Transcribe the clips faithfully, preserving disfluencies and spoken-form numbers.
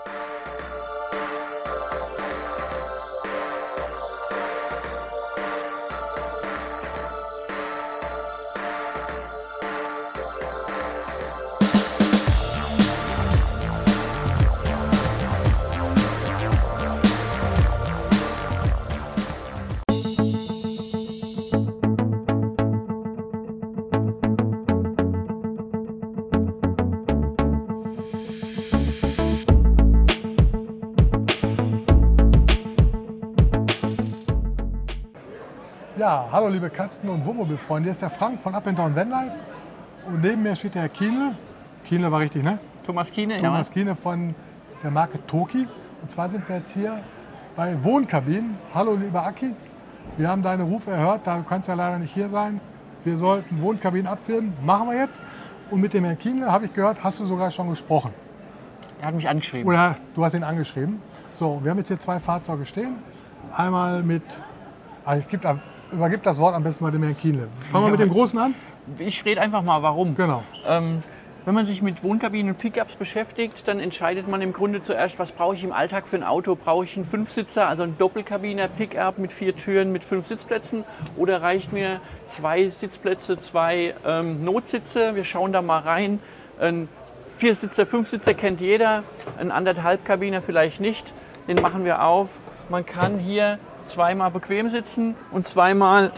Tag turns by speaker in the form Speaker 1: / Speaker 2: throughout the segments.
Speaker 1: Ja, hallo liebe Kasten- und Wohnmobilfreunde, hier ist der Frank von Up and Down Vanlife und neben mir steht der Herr Kienle. Kienle war richtig, ne?
Speaker 2: Thomas Kiene,
Speaker 1: Thomas
Speaker 2: ja.
Speaker 1: Kienle von der Marke Toki. Und zwar sind wir jetzt hier bei Wohnkabinen. Hallo lieber Aki, wir haben deine Rufe erhört, da kannst du ja leider nicht hier sein. Wir sollten Wohnkabinen abfilmen, machen wir jetzt. Und mit dem Herrn Kienle, habe ich gehört, hast du sogar schon gesprochen.
Speaker 2: Er hat mich angeschrieben.
Speaker 1: Oder du hast ihn angeschrieben. So, wir haben jetzt hier zwei Fahrzeuge stehen. Einmal mit, also ich gebe Übergib das Wort am besten mal dem Herrn Kienle. Fangen wir mit dem Großen an?
Speaker 2: Ich rede einfach mal, warum.
Speaker 1: Genau.
Speaker 2: Ähm, wenn man sich mit Wohnkabinen und Pickups beschäftigt, dann entscheidet man im Grunde zuerst, was brauche ich im Alltag für ein Auto. Brauche ich einen Fünfsitzer, also einen Doppelkabiner Pickup mit vier Türen mit fünf Sitzplätzen? Oder reicht mir zwei Sitzplätze, zwei ähm, Notsitze? Wir schauen da mal rein. Ein Viersitzer, Fünfsitzer kennt jeder, ein anderthalb Kabiner vielleicht nicht. Den machen wir auf. Man kann hier zweimal bequem sitzen und zweimal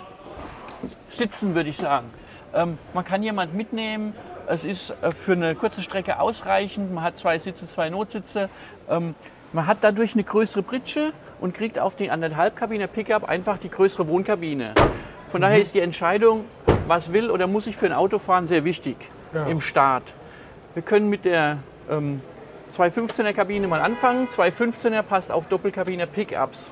Speaker 2: sitzen, würde ich sagen. Ähm, man kann jemand mitnehmen. Es ist äh, für eine kurze Strecke ausreichend. Man hat zwei Sitze, zwei Notsitze. Ähm, man hat dadurch eine größere Pritsche und kriegt auf die anderthalb Kabine Pickup einfach die größere Wohnkabine. Von mhm. daher ist die Entscheidung, was will oder muss ich für ein Auto fahren, sehr wichtig ja. im Start. Wir können mit der ähm, zwei fünfzehner Kabine mal anfangen. zwei fünfzehner passt auf Doppelkabine Pickups.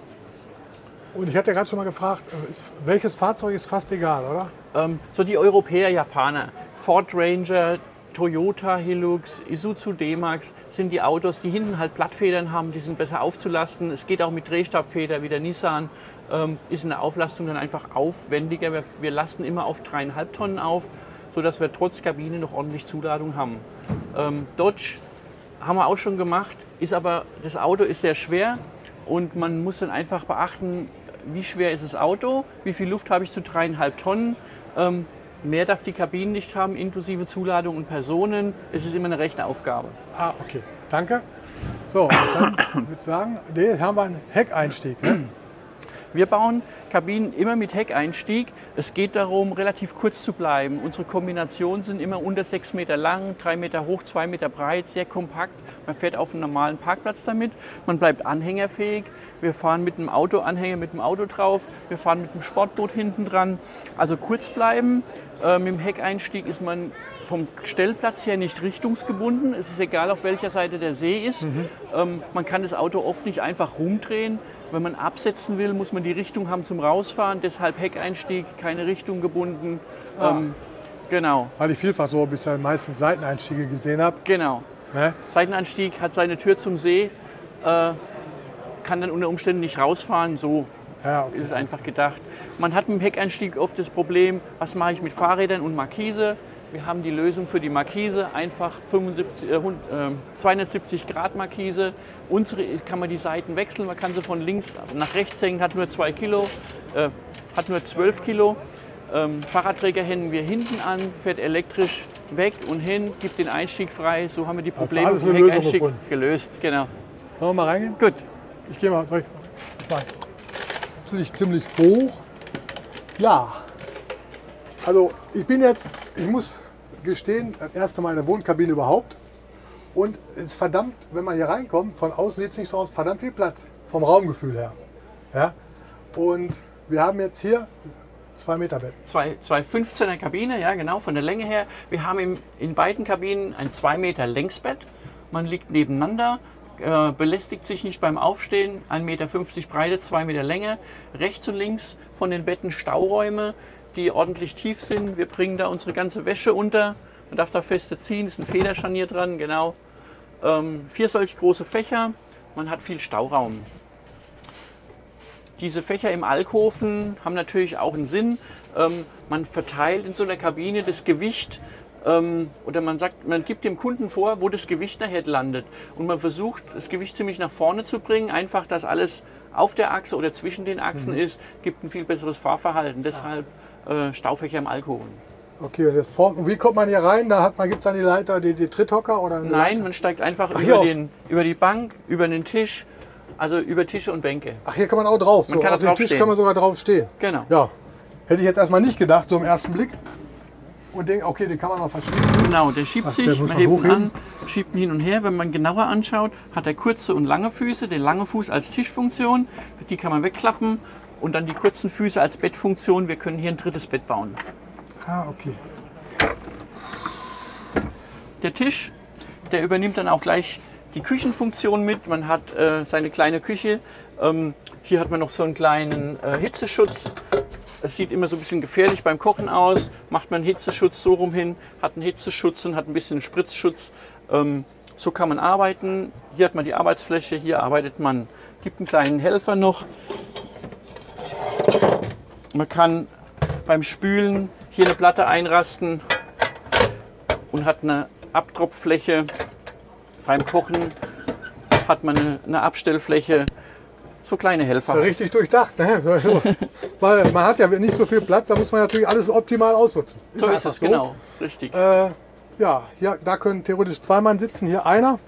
Speaker 1: Und ich hatte gerade schon mal gefragt, welches Fahrzeug ist fast egal, oder?
Speaker 2: Ähm, so die Europäer, Japaner. Ford Ranger, Toyota Hilux, Isuzu D-Max sind die Autos, die hinten halt Blattfedern haben, die sind besser aufzulasten. Es geht auch mit Drehstabfeder wie der Nissan. Ähm, ist in der Auflastung dann einfach aufwendiger. Wir, wir lasten immer auf dreieinhalb Tonnen auf, sodass wir trotz Kabine noch ordentlich Zuladung haben. Ähm, Dodge haben wir auch schon gemacht, ist aber, das Auto ist sehr schwer und man muss dann einfach beachten, wie schwer ist das Auto, wie viel Luft habe ich zu dreieinhalb Tonnen. Ähm, mehr darf die Kabine nicht haben, inklusive Zuladung und Personen. Es ist immer eine Rechenaufgabe.
Speaker 1: Ah, okay. Danke. So, dann würde ich sagen, hier haben wir einen Heckeinstieg. Ne?
Speaker 2: Wir bauen Kabinen immer mit Heckeinstieg. Es geht darum, relativ kurz zu bleiben. Unsere Kombinationen sind immer unter sechs Meter lang, drei Meter hoch, zwei Meter breit, sehr kompakt. Man fährt auf einem normalen Parkplatz damit. Man bleibt anhängerfähig. Wir fahren mit einem Autoanhänger mit dem Auto drauf. Wir fahren mit dem Sportboot hinten dran. Also kurz bleiben. Äh, mit dem Heckeinstieg ist man vom Stellplatz her nicht richtungsgebunden. Es ist egal, auf welcher Seite der See ist. Mhm. Ähm, man kann das Auto oft nicht einfach rumdrehen. Wenn man absetzen will, muss man die Richtung haben zum Rausfahren. Deshalb Heckeinstieg, keine Richtung gebunden.
Speaker 1: Ah.
Speaker 2: Ähm, genau.
Speaker 1: Weil ich vielfach so bisher meistens Seiteneinstiege gesehen habe.
Speaker 2: Genau.
Speaker 1: Ne?
Speaker 2: Seiteneinstieg hat seine Tür zum See, äh, kann dann unter Umständen nicht rausfahren. So
Speaker 1: ja, okay.
Speaker 2: ist es einfach gedacht. Man hat mit dem Heckeinstieg oft das Problem, was mache ich mit Fahrrädern und Markise. Wir haben die Lösung für die Markise, einfach fünfundsiebzig, äh, zweihundertsiebzig Grad Markise. Unsere kann man die Seiten wechseln, man kann sie von links nach rechts hängen, hat nur zwei Kilo, äh, hat nur zwölf Kilo. Ähm, Fahrradträger hängen wir hinten an, fährt elektrisch weg und hin, gibt den Einstieg frei. So haben wir die Probleme
Speaker 1: also
Speaker 2: vom Heckeinstieg gelöst. Genau.
Speaker 1: Sollen wir mal reingehen?
Speaker 2: Gut.
Speaker 1: Ich gehe mal, soll ich mal. Natürlich ziemlich hoch. Ja. Also ich bin jetzt, ich muss gestehen, das erste Mal in der Wohnkabine überhaupt. Und es ist verdammt, wenn man hier reinkommt, von außen sieht es nicht so aus, verdammt viel Platz, vom Raumgefühl her. Ja? Und wir haben jetzt hier zwei Meter Bett.
Speaker 2: Zwei, zwei fünfzehner Kabine, ja genau, von der Länge her. Wir haben im, in beiden Kabinen ein zwei Meter Längsbett. Man liegt nebeneinander, äh, belästigt sich nicht beim Aufstehen. ein Meter fünfzig Breite, zwei Meter Länge. Rechts und links von den Betten Stauräume, die ordentlich tief sind. Wir bringen da unsere ganze Wäsche unter. Man darf da feste ziehen, ist ein Federscharnier dran, genau. Ähm, vier solch große Fächer, man hat viel Stauraum. Diese Fächer im Alkoven haben natürlich auch einen Sinn. Ähm, man verteilt in so einer Kabine das Gewicht ähm, oder man sagt, man gibt dem Kunden vor, wo das Gewicht nachher landet. Und man versucht, das Gewicht ziemlich nach vorne zu bringen, einfach, dass alles auf der Achse oder zwischen den Achsen mhm. ist, gibt ein viel besseres Fahrverhalten. Deshalb äh, Staufächer im Alkohol.
Speaker 1: Okay, und das Form, wie kommt man hier rein? Da hat man, gibt es dann die Leiter, die, die Tritthocker? Oder
Speaker 2: Nein,
Speaker 1: Leiter?
Speaker 2: Man steigt einfach
Speaker 1: Ach,
Speaker 2: über, den, über die Bank, über den Tisch, also über Tische und Bänke.
Speaker 1: Ach, hier kann man auch drauf.
Speaker 2: Man
Speaker 1: so.
Speaker 2: kann
Speaker 1: Auf dem Tisch
Speaker 2: stehen.
Speaker 1: kann man sogar drauf stehen.
Speaker 2: Genau.
Speaker 1: Ja, hätte ich jetzt erstmal nicht gedacht, so im ersten Blick. Und denke, okay, den kann man noch verschieben.
Speaker 2: Genau, der schiebt
Speaker 1: Ach,
Speaker 2: sich,
Speaker 1: der muss
Speaker 2: man
Speaker 1: man
Speaker 2: hebt ihn
Speaker 1: hochheben.
Speaker 2: an, schiebt ihn hin und her. Wenn man genauer anschaut, hat er kurze und lange Füße. Den langen Fuß als Tischfunktion, die kann man wegklappen. Und dann die kurzen Füße als Bettfunktion. Wir können hier ein drittes Bett bauen.
Speaker 1: Ah, okay.
Speaker 2: Der Tisch, der übernimmt dann auch gleich die Küchenfunktion mit. Man hat äh, seine kleine Küche. Ähm, hier hat man noch so einen kleinen äh, Hitzeschutz. Es sieht immer so ein bisschen gefährlich beim Kochen aus. Macht man Hitzeschutz so rum hin, hat einen Hitzeschutz und hat ein bisschen Spritzschutz. Ähm, so kann man arbeiten. Hier hat man die Arbeitsfläche, hier arbeitet man. Gibt einen kleinen Helfer noch. Man kann beim Spülen hier eine Platte einrasten und hat eine Abtropffläche. Beim Kochen hat man eine, eine Abstellfläche. So kleine Helfer.
Speaker 1: Ist ja richtig durchdacht, ne? Weil man hat ja nicht so viel Platz, da muss man natürlich alles optimal ausnutzen.
Speaker 2: Ist so ist es, so. Genau, richtig.
Speaker 1: Äh, ja, hier, da können theoretisch zwei Mann sitzen, hier einer.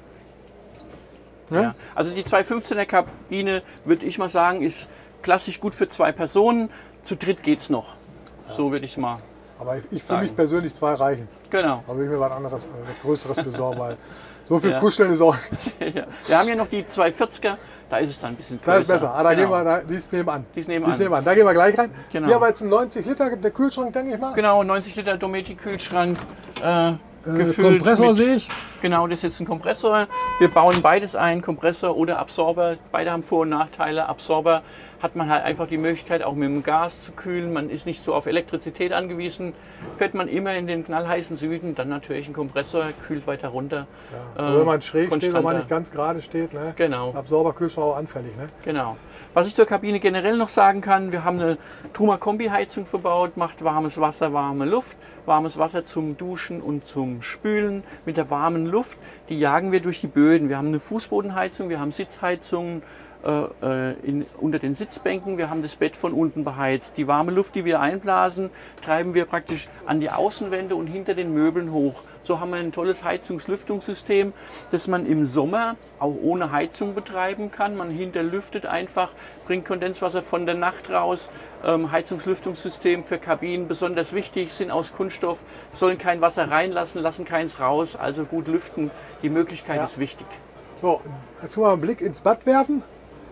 Speaker 1: Ne?
Speaker 2: Ja. Also die zwei fünfzehner Kabine, würde ich mal sagen, ist klassisch gut für zwei Personen. Zu dritt geht es noch. Ja. So würde ich mal
Speaker 1: Aber ich, ich für
Speaker 2: sagen.
Speaker 1: mich persönlich zwei reichen.
Speaker 2: Genau.
Speaker 1: Da will ich mir was anderes, äh, Größeres besorgen, weil so viel
Speaker 2: Ja.
Speaker 1: Kuscheln ist auch.
Speaker 2: Ja. Wir haben ja noch die zwei vierziger, da ist es dann ein bisschen
Speaker 1: Da
Speaker 2: größer.
Speaker 1: ist besser. Ah, da
Speaker 2: genau.
Speaker 1: gehen wir, da, die ist nebenan.
Speaker 2: Die ist nebenan.
Speaker 1: Die ist nebenan. Da gehen wir gleich rein.
Speaker 2: Genau.
Speaker 1: Hier haben wir jetzt einen neunzig Liter, der Kühlschrank, denke ich mal.
Speaker 2: Genau, neunzig Liter Dometic-Kühlschrank. Äh,
Speaker 1: Äh,
Speaker 2: gefüllt
Speaker 1: Kompressor
Speaker 2: mit-
Speaker 1: sehe ich.
Speaker 2: Genau, das ist jetzt ein Kompressor. Wir bauen beides ein, Kompressor oder Absorber. Beide haben Vor- und Nachteile. Absorber hat man halt einfach die Möglichkeit, auch mit dem Gas zu kühlen. Man ist nicht so auf Elektrizität angewiesen. Fährt man immer in den knallheißen Süden, dann natürlich ein Kompressor, kühlt weiter runter.
Speaker 1: Ja.
Speaker 2: Äh,
Speaker 1: Wenn man schräg steht, wenn man
Speaker 2: konstanter.
Speaker 1: nicht ganz gerade steht. Ne?
Speaker 2: Genau.
Speaker 1: Absorber, Kühlschrank auch anfällig. Ne?
Speaker 2: Genau. Was ich zur Kabine generell noch sagen kann, wir haben eine Truma Kombi-Heizung verbaut, macht warmes Wasser, warme Luft. Warmes Wasser zum Duschen und zum Spülen mit der warmen Luft. Die jagen wir durch die Böden. Wir haben eine Fußbodenheizung, wir haben Sitzheizungen äh, in, unter den Sitzbänken. Wir haben das Bett von unten beheizt. Die warme Luft, die wir einblasen, treiben wir praktisch an die Außenwände und hinter den Möbeln hoch. So haben wir ein tolles Heizungslüftungssystem, das man im Sommer auch ohne Heizung betreiben kann. Man hinterlüftet einfach, bringt Kondenswasser von der Nacht raus. Ähm, Heizungslüftungssystem für Kabinen besonders wichtig, sind aus Kunststoff, sollen kein Wasser reinlassen, lassen keins raus, also gut lüften. Die Möglichkeit
Speaker 1: Ja.
Speaker 2: ist wichtig.
Speaker 1: So, jetzt mal einen Blick ins Bad werfen.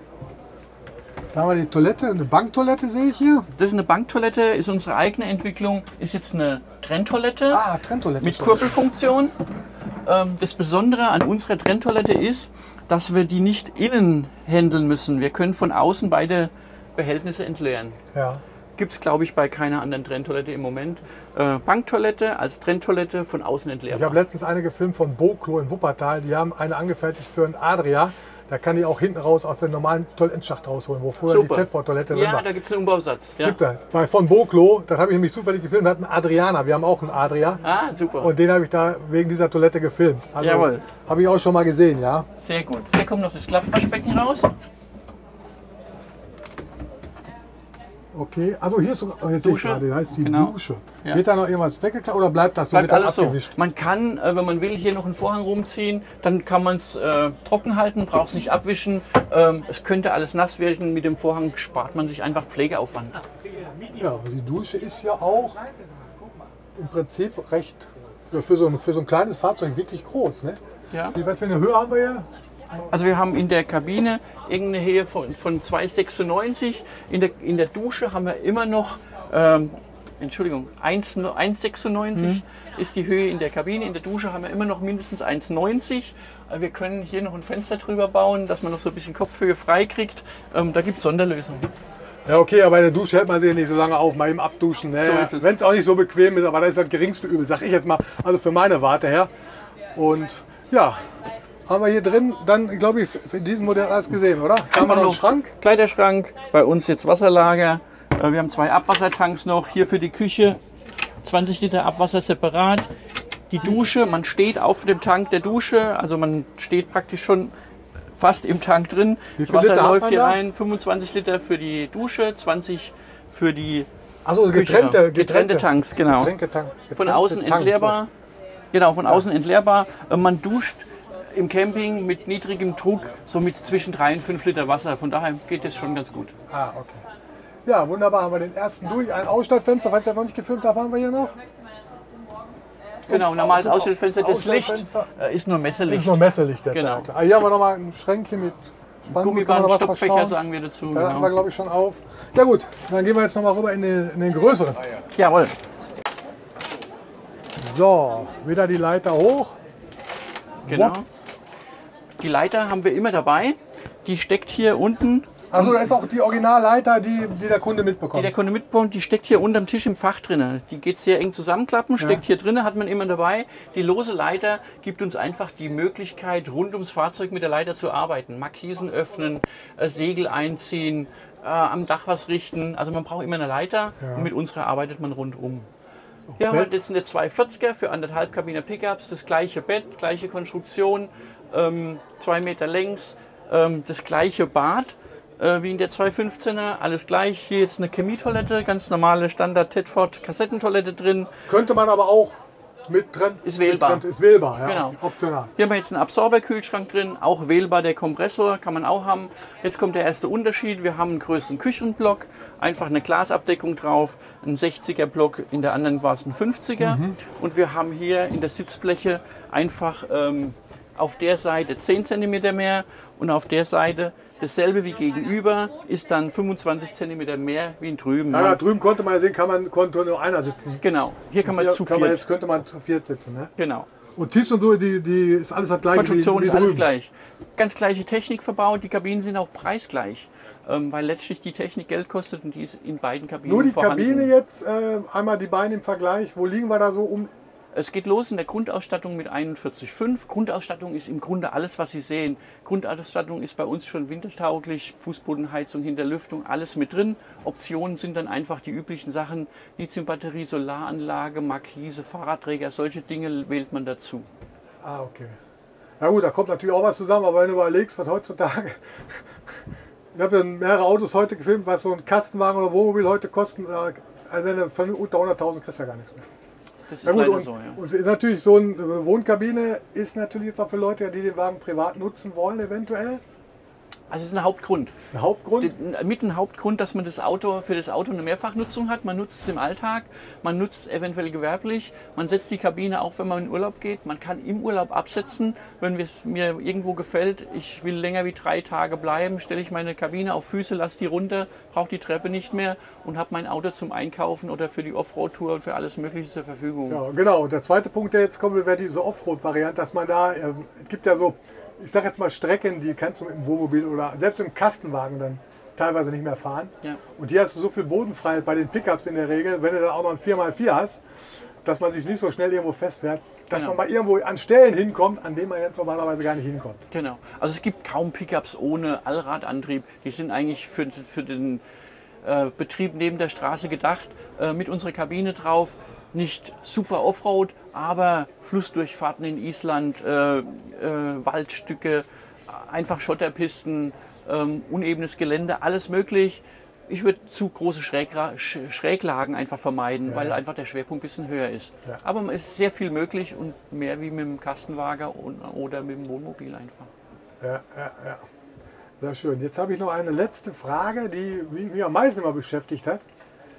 Speaker 1: Da haben wir die Toilette, eine Banktoilette sehe ich hier.
Speaker 2: Das ist eine Banktoilette, ist unsere eigene Entwicklung, ist jetzt eine Trenntoilette.
Speaker 1: Ah, Trenntoilette.
Speaker 2: Mit
Speaker 1: schon.
Speaker 2: Kurbelfunktion. Ähm, Das Besondere an unserer Trenntoilette ist, dass wir die nicht innen händeln müssen. Wir können von außen beide Behältnisse entleeren.
Speaker 1: Ja.
Speaker 2: Gibt es, glaube ich, bei keiner anderen Trenntoilette im Moment. Äh, Banktoilette als Trenntoilette von außen
Speaker 1: Ich
Speaker 2: entleerbar.
Speaker 1: habe letztens eine gefilmt von Boklo in Wuppertal. Die haben eine angefertigt für einen Adria. Da kann die auch hinten raus aus dem normalen Toilettenschacht rausholen, wo vorher
Speaker 2: Super.
Speaker 1: die Tedford-Toilette drin
Speaker 2: Ja,
Speaker 1: war.
Speaker 2: da gibt es einen Umbausatz. Ja.
Speaker 1: Gibt er. Bei von Boklo, das habe ich nämlich zufällig gefilmt, hat einen Adriana. Wir haben auch einen Adria.
Speaker 2: Ah, super.
Speaker 1: Und den habe ich da wegen dieser Toilette gefilmt. Also
Speaker 2: Jawohl.
Speaker 1: habe ich auch schon mal gesehen, ja.
Speaker 2: Sehr gut. Hier kommt noch das Klappwaschbecken raus.
Speaker 1: Okay, also hier ist so, oh, jetzt sehe ich
Speaker 2: Dusche.
Speaker 1: gerade, das heißt die
Speaker 2: Genau.
Speaker 1: Dusche.
Speaker 2: Ja.
Speaker 1: Wird da noch irgendwas weggeklappt oder bleibt das so,
Speaker 2: Bleibt
Speaker 1: wird dann
Speaker 2: alles so.
Speaker 1: abgewischt?
Speaker 2: Man kann, äh, wenn man will, hier noch einen Vorhang rumziehen, dann kann man es äh, trocken halten, braucht es nicht abwischen. Ähm, es könnte alles nass werden. Mit dem Vorhang spart man sich einfach Pflegeaufwand.
Speaker 1: Ja, und die Dusche ist ja auch im Prinzip recht, für, für, so, ein, für so ein kleines Fahrzeug wirklich groß. Ne?
Speaker 2: Ja.
Speaker 1: Wie weit für eine Höhe haben wir hier?
Speaker 2: Also wir haben in der Kabine irgendeine Höhe von, von zwei Komma sechsundneunzig. In der, in der Dusche haben wir immer noch, ähm, Entschuldigung, eins Komma sechsundneunzig ist die Höhe in der Kabine. In der Dusche haben wir immer noch mindestens eins Komma neunzig. Äh, Wir können hier noch ein Fenster drüber bauen, dass man noch so ein bisschen Kopfhöhe frei kriegt. Ähm, da gibt es Sonderlösungen.
Speaker 1: Ja, okay, aber in der Dusche hält man sich ja nicht so lange auf, mal eben abduschen. Ne?
Speaker 2: So ist es.
Speaker 1: Wenn es auch nicht so bequem ist, aber das ist das geringste Übel, sag ich jetzt mal, also für meine Warte her. Und ja, haben wir hier drin dann, glaube ich, in diesem Modell alles gesehen, oder? Da haben wir noch einen Schrank.
Speaker 2: Kleiderschrank, bei uns jetzt Wasserlager. Äh, Wir haben zwei Abwassertanks noch, hier für die Küche. zwanzig Liter Abwasser separat. Die Dusche, man steht auf dem Tank der Dusche, also man steht praktisch schon fast im Tank drin.
Speaker 1: Wie
Speaker 2: Das
Speaker 1: viel
Speaker 2: Wasser
Speaker 1: Liter hat
Speaker 2: läuft
Speaker 1: man
Speaker 2: hier
Speaker 1: da?
Speaker 2: rein, fünfundzwanzig Liter für die Dusche, zwanzig für die
Speaker 1: Also
Speaker 2: Küche.
Speaker 1: getrennte,
Speaker 2: getrennte Tanks, genau.
Speaker 1: Getränketank,
Speaker 2: Von
Speaker 1: getrennte
Speaker 2: außen
Speaker 1: Tanks,
Speaker 2: entleerbar. Genau, von außen entleerbar. Äh, Man duscht im Camping mit niedrigem Druck, so mit zwischen drei und fünf Liter Wasser. Von daher geht das schon ganz gut.
Speaker 1: So. Ah, okay. Ja, wunderbar. Haben wir den ersten durch. Ein Ausstellfenster, falls ihr noch nicht gefilmt habt, haben wir hier noch.
Speaker 2: Genau, normales
Speaker 1: zum
Speaker 2: Ausstellfenster. Das Licht
Speaker 1: Ausstellfenster.
Speaker 2: äh, ist nur
Speaker 1: Das
Speaker 2: Messerlicht.
Speaker 1: ist nur Messerlicht jetzt.
Speaker 2: Genau.
Speaker 1: Ja, klar. Ah, hier haben wir nochmal ein Schränkchen mit Spanngurt. Kann man
Speaker 2: Gummiband,
Speaker 1: noch was
Speaker 2: Stockfächer
Speaker 1: verstauen.
Speaker 2: sagen wir dazu.
Speaker 1: Da hatten wir,
Speaker 2: Genau.
Speaker 1: glaube ich, schon auf. Ja gut, dann gehen wir jetzt nochmal rüber in den, in den größeren.
Speaker 2: Jawohl.
Speaker 1: So, wieder die Leiter hoch.
Speaker 2: Genau.
Speaker 1: Wops.
Speaker 2: Die Leiter haben wir immer dabei. Die steckt hier unten,
Speaker 1: Also da ist auch die Originalleiter, die, die der Kunde
Speaker 2: die
Speaker 1: mitbekommt.
Speaker 2: der Kunde mitbekommt, die steckt hier unterm Tisch im Fach drin. Die geht sehr eng zusammenklappen, steckt hier drin, hat man immer dabei. Die lose Leiter gibt uns einfach die Möglichkeit, rund ums Fahrzeug mit der Leiter zu arbeiten. Markisen öffnen, äh, Segel einziehen, äh, am Dach was richten. Also man braucht immer eine Leiter und mit unserer arbeitet man rundum. Hier haben wir
Speaker 1: Bett.
Speaker 2: jetzt eine zweihundertvierziger für anderthalb Kabiner Pickups, das gleiche Bett, gleiche Konstruktion, ähm, zwei Meter längs, ähm, das gleiche Bad äh, wie in der zweihundertfünfzehner, alles gleich. Hier jetzt eine Chemietoilette, ganz normale Standard Tedford Kassettentoilette drin.
Speaker 1: Könnte man aber auch mit drin.
Speaker 2: Ist wählbar.
Speaker 1: Mit drin, ist wählbar, ja,
Speaker 2: Genau.
Speaker 1: okay, optional.
Speaker 2: Hier haben wir jetzt einen Absorberkühlschrank drin, auch wählbar der Kompressor, kann man auch haben. Jetzt kommt der erste Unterschied, wir haben einen größeren Küchenblock, einfach eine Glasabdeckung drauf, ein sechziger Block, in der anderen war es ein fünfziger. Und wir haben hier in der Sitzfläche einfach ähm, auf der Seite zehn Zentimeter mehr und auf der Seite dasselbe wie gegenüber, ist dann fünfundzwanzig Zentimeter mehr wie in drüben.
Speaker 1: Ja, da drüben konnte man ja sehen, kann man, konnte nur einer sitzen.
Speaker 2: Genau, hier kann man
Speaker 1: Hier
Speaker 2: jetzt zu
Speaker 1: kann man
Speaker 2: viert.
Speaker 1: jetzt könnte man zu viert sitzen. Ne?
Speaker 2: Genau.
Speaker 1: Und Tisch und so, die, die ist alles das gleiche wie,
Speaker 2: Konstruktion
Speaker 1: wie
Speaker 2: ist alles
Speaker 1: drüben.
Speaker 2: gleich. Ganz gleiche Technik verbaut, die Kabinen sind auch preisgleich, ähm, weil letztlich die Technik Geld kostet und die ist in beiden Kabinen
Speaker 1: Nur die
Speaker 2: vorhanden.
Speaker 1: Kabine jetzt, äh, einmal die Beine im Vergleich, wo liegen wir da so um?
Speaker 2: Es geht los in der Grundausstattung mit einundvierzig Komma fünf. Grundausstattung ist im Grunde alles, was Sie sehen. Grundausstattung ist bei uns schon wintertauglich, Fußbodenheizung, Hinterlüftung, alles mit drin. Optionen sind dann einfach die üblichen Sachen, Lithiumbatterie, Solaranlage, Markise, Fahrradträger, solche Dinge wählt man dazu.
Speaker 1: Ah, okay. Ja gut, da kommt natürlich auch was zusammen, aber wenn du überlegst, was heutzutage... Ich habe ja mehrere Autos heute gefilmt, was so ein Kastenwagen oder Wohnmobil heute kosten. äh, Also wenn du von unter hunderttausend kriegst du ja gar nichts mehr.
Speaker 2: Das ist
Speaker 1: Ja gut,
Speaker 2: leider
Speaker 1: und,
Speaker 2: so, ja.
Speaker 1: und ist natürlich so eine Wohnkabine ist natürlich jetzt auch für Leute, die den Wagen privat nutzen wollen, eventuell.
Speaker 2: Also es ist ein Hauptgrund.
Speaker 1: Ein Hauptgrund.
Speaker 2: Mit ein Hauptgrund, dass man das Auto für das Auto eine Mehrfachnutzung hat. Man nutzt es im Alltag, man nutzt es eventuell gewerblich, man setzt die Kabine auch, wenn man in Urlaub geht. Man kann im Urlaub absetzen, wenn es mir irgendwo gefällt, ich will länger wie drei Tage bleiben, stelle ich meine Kabine auf Füße, lasse die runter, brauche die Treppe nicht mehr und habe mein Auto zum Einkaufen oder für die Offroad-Tour und für alles Mögliche zur Verfügung.
Speaker 1: Ja, genau. Und der zweite Punkt, der jetzt kommen will, wäre diese Offroad-Variante, dass man da, äh, es gibt ja so, ich sag jetzt mal Strecken, die kannst du mit dem Wohnmobil oder selbst im Kastenwagen dann teilweise nicht mehr fahren.
Speaker 2: Ja.
Speaker 1: Und hier hast du so viel Bodenfreiheit bei den Pickups in der Regel, wenn du dann auch noch ein vier mal vier hast, dass man sich nicht so schnell irgendwo festfährt, dass
Speaker 2: Genau.
Speaker 1: man mal irgendwo an Stellen hinkommt, an denen man jetzt normalerweise gar nicht hinkommt.
Speaker 2: Genau. Also es gibt kaum Pickups ohne Allradantrieb. Die sind eigentlich für, für den äh, Betrieb neben der Straße gedacht, äh, mit unserer Kabine drauf. Nicht super Offroad, aber Flussdurchfahrten in Island, äh, äh, Waldstücke, einfach Schotterpisten, ähm, unebenes Gelände, alles möglich. Ich würde zu große Schrägra Sch Schräglagen einfach vermeiden,
Speaker 1: Ja.
Speaker 2: weil einfach der Schwerpunkt ein bisschen höher ist.
Speaker 1: Ja.
Speaker 2: Aber es ist sehr viel möglich und mehr wie mit dem Kastenwagen oder mit dem Wohnmobil einfach.
Speaker 1: Ja, ja, ja. Sehr schön. Jetzt habe ich noch eine letzte Frage, die mich am meisten immer beschäftigt hat.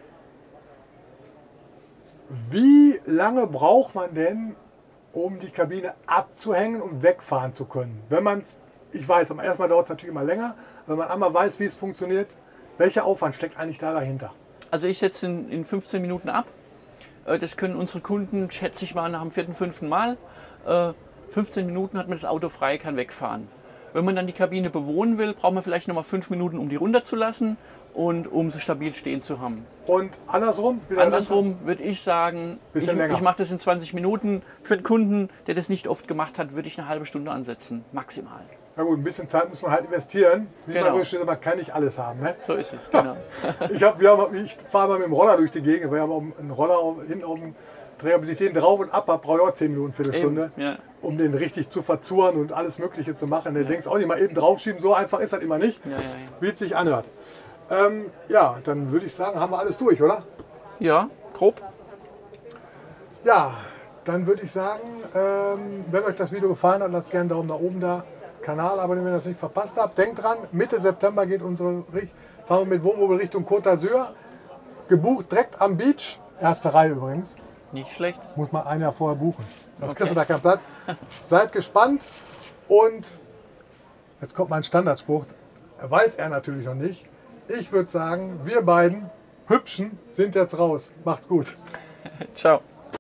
Speaker 1: Wie lange braucht man denn, um die Kabine abzuhängen und wegfahren zu können? Wenn man es, ich weiß, am ersten Mal dauert es natürlich immer länger, wenn man einmal weiß, wie es funktioniert, welcher Aufwand steckt eigentlich da dahinter?
Speaker 2: Also ich setze in, in fünfzehn Minuten ab. Äh, Das können unsere Kunden, schätze ich mal, nach dem vierten, fünften Mal. Äh, fünfzehn Minuten hat man das Auto frei, kann wegfahren. Wenn man dann die Kabine bewohnen will, braucht man vielleicht noch mal fünf Minuten, um die runterzulassen und um sie stabil stehen zu haben.
Speaker 1: Und andersrum? Wieder
Speaker 2: Andersrum würde ich sagen, ich,
Speaker 1: Bisschen länger.
Speaker 2: ich mache das in zwanzig Minuten. Für einen Kunden, der das nicht oft gemacht hat, würde ich eine halbe Stunde ansetzen, maximal.
Speaker 1: Na gut, ein bisschen Zeit muss man halt investieren. Wie
Speaker 2: Genau.
Speaker 1: man so schön sagt, man kann nicht alles haben. Ne?
Speaker 2: So ist es, genau.
Speaker 1: Ich, hab, wir haben, ich fahre mal mit dem Roller durch die Gegend. Wir haben auch einen Roller auf, hinten auf dem Dreher, bis ich den drauf und ab habe, brauche ich auch zehn Minuten, Viertelstunde,
Speaker 2: Eben, ja.
Speaker 1: um den richtig zu verzuren und alles Mögliche zu machen. Du denkst auch nicht mal eben draufschieben, so einfach ist das immer nicht,
Speaker 2: Ja, ja, ja.
Speaker 1: wie es sich anhört. Ähm, ja, dann würde ich sagen, haben wir alles durch, oder?
Speaker 2: Ja, grob.
Speaker 1: Ja, dann würde ich sagen, ähm, wenn euch das Video gefallen hat, lasst gerne einen Daumen nach oben da. Kanal abonnieren, wenn ihr das nicht verpasst habt. Denkt dran, Mitte September geht unsere Richt fahren wir mit Wohnmobil Richtung Côte d'Azur. Gebucht direkt am Beach. Erste Reihe übrigens.
Speaker 2: Nicht schlecht.
Speaker 1: Muss man ein Jahr vorher buchen. Sonst
Speaker 2: Okay.
Speaker 1: kriegst du da keinen Platz. Seid gespannt. Und jetzt kommt mein Standardspruch. Weiß er natürlich noch nicht. Ich würde sagen, wir beiden Hübschen sind jetzt raus. Macht's gut.
Speaker 2: Ciao.